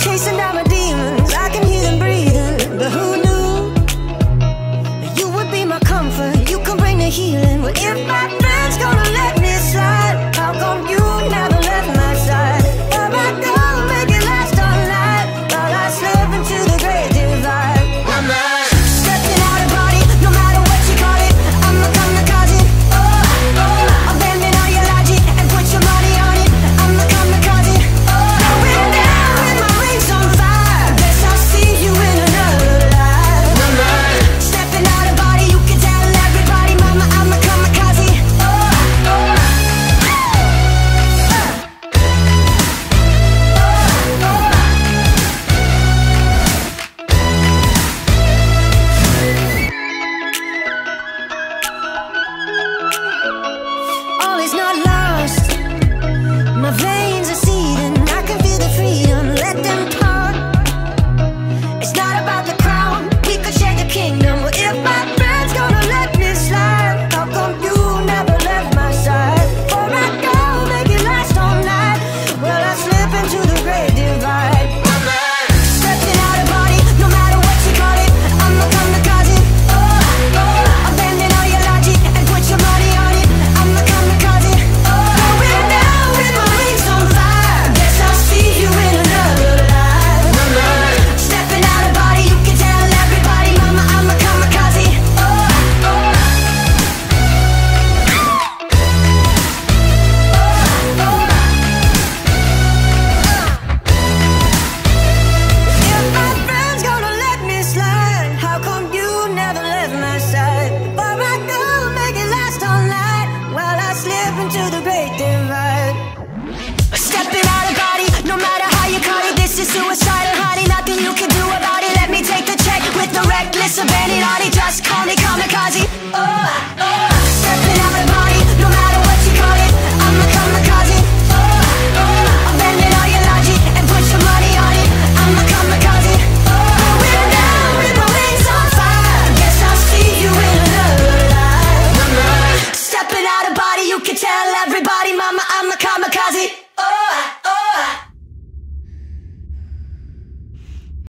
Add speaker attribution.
Speaker 1: chasing down my demons, I can hear them breathing. But who knew you would be my comfort? You can bring the healing. Well, if my friend's gonna let me slide, how come you never left my side? Where I go, make it last all night, while I slip into the great divide. I'm stepping out of body, no matter what you call it. I'm a kamikaze. I'm bending all your logic and put your money on it. I'm a kamikaze. Going down with my wings on fire. Guess I'll see you in another life. Stepping out of body, you can tell everybody, mama, I'm a kamikaze. All is not lost. My veins are seething. I can feel the freedom. Let them part. It's not about the crown. We could share the kingdom. But if my friend's gonna let me slide, how come you never left my side? Before I go, make it last all night, well, I slip into the great divide. Stepping out of body, no matter what you call it. I'm a kamikaze. I'm bending all your logic and put your money on it. I'm a kamikaze. Going down with my wings on fire. Guess I'll see you in another life. Stepping out of body, you can tell everybody, mama, I'm a kamikaze. If my friend's gonna let me slide, how come you never left my side? Before I go, make it last all night, while I slip into the great divide. Stepping out of body, no matter how you call it, this is suicidal, honey. Nothing you can do about it. Let me take the check with the reckless abandon. Just call me